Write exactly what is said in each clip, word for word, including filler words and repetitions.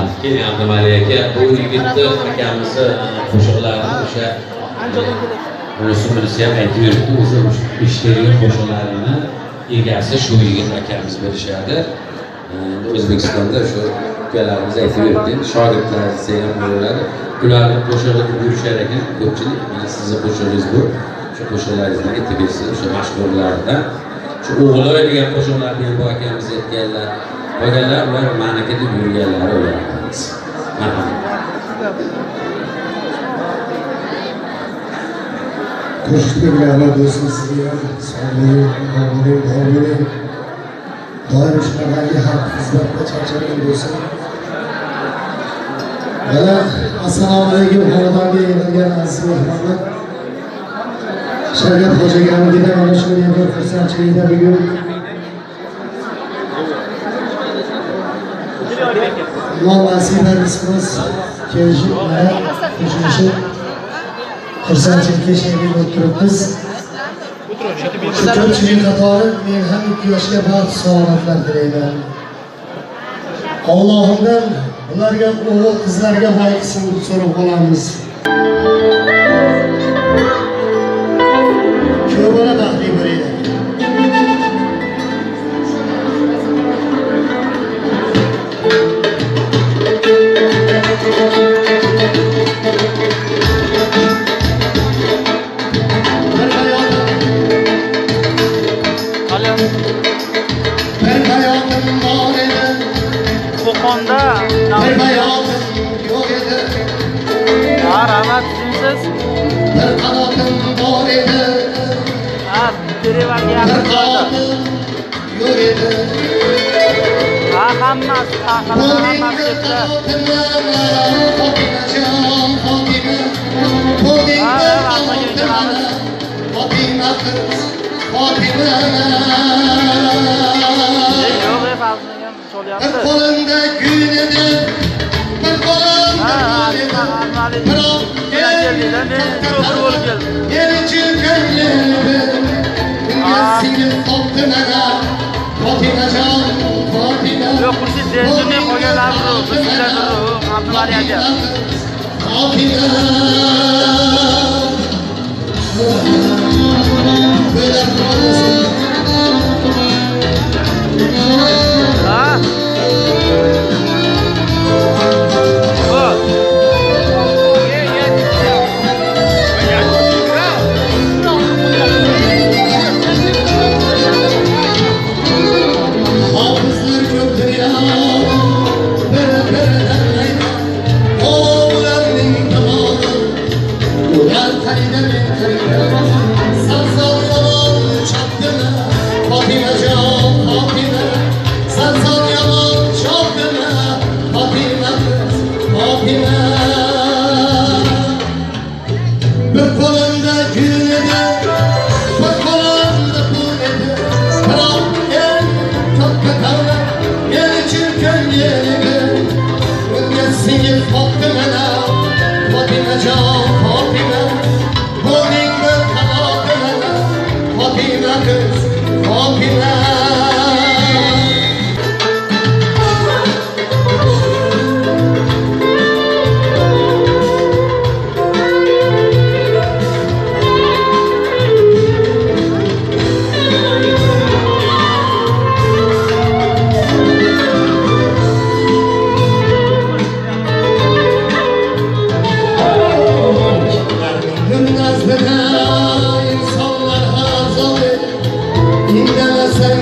keling Abdumali aka, bu yigitni akamizni qo'shiqlarini o'sha O'zimiz ham aytib yuribdi, o'zi ishlaydigan qo'shiqlarini egasi shu yigit akamiz berishadi. O'zbekistonda shu ukalarimiz aytib yuribdi, shogirdlar desa ham bo'laveradi. Ularni qo'shig'i yurishar ekan, ko'pchilik mana sizni qo'shig'ingiz bu. Shu qo'shiqlaringizni aytib bersiz, o'sha mashhurlardan. Shu o'g'loy degan qo'shiqlarni ham bu akamiz aytganlar. Qolganlar ular ma'naka deb yurganlari ularimiz. Marhamat. Qo'shiqlarni do'stim sizga sog'lik, omon, omon. Doim shunaqangi xalq xizmatda charchagan bo'lsin. Mana assalomu alaykum, xonadonga yig'ilgan aziz mehmonlar. Shavkat Xo'jaganimizga mana shu yerda xursandchilikda bugun Alloh nasib etsin kelishib, qo'shilishib xursandchilikka sherik o'tiribmiz. Ko'pchilik qatori men ham ikki yoshga baxt salomatlar tilayman. Allohimdan ularga o'g'il qizlarga boy qilsin deb so'rab qolamiz. Ko'para baxtli bo'linglar. Bir hayatım yok edi. Ha, rahmat sizsiz. Bir qanotim bor edi. Ha, Terevaga yaqin joyda. Yok edi. Ha, hammasi, hammasi ketdi. Fotimajon, Fotima. Ha, rahmat kelganmiz. Fotima qiz, Fotima. Yo'q, fazla ham so'lyapti. Bir qo'limda gul edi. Bir qo'limda gul edi. Biroq keldilar, men cho'qir bo'lib keldim. Elchi ko'nglimni singil Fotima. Fotimajon, Fotima. Yo'q, siz dejurni qo'yganlarni yo'q, sizlar yo'q, Abdumali aka. Fotima. İnanırsan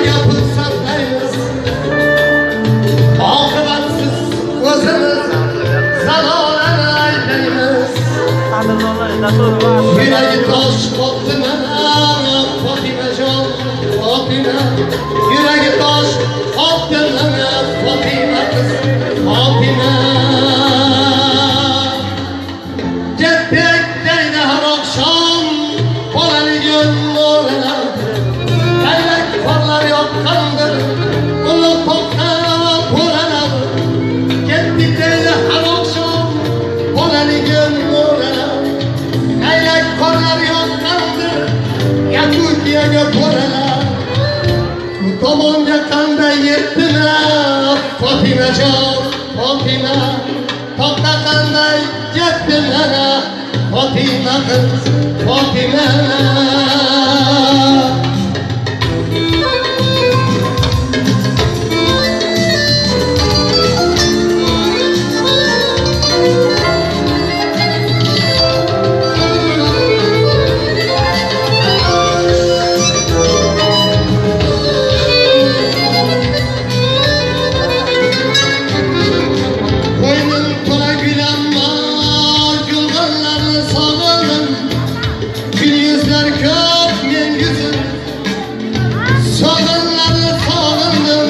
yapıp saklayız. Akıbatsız özümüz zalolana aylayız. Yüreği taş Fatime, Fatimecan, Fatime. Yüreği taş Fatime, Fatime kız, Fatime. Gittik deydi her akşam, olanı gönlüne. Bellek kollar yoktandır, onu toplayıp orana. Gittik deydi her akşam, olanı gönlüne. Bellek kollar yoktandır, Yakutiye götürene. Tamam yakanda yettine, Fatime can, Fatime. Toprakanda yettine, Fatime kız, Fatime. Koynun tola gülenma, gülganlarını sağlarım. Gül yüzler kök men yüzüm, sağlarını sağlarım.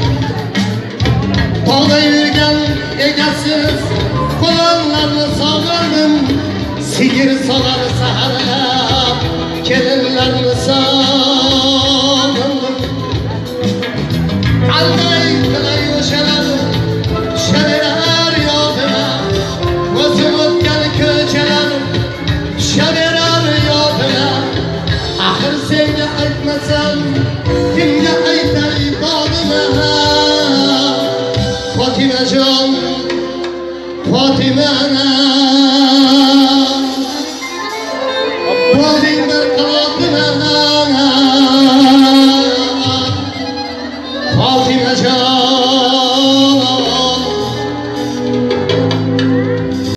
Dağda yürgen egesiz, kulağlarını sağlarım. Sigir salar saharlar, gelinlerini sağlarım. Kalday kılay uşalarım, şebeler yoduna. Gözüm ötken köçelerim, şebeler yoduna. Ahır seni aytmasam, kimge aytay bağlıma. Fatime can, Fatime ana.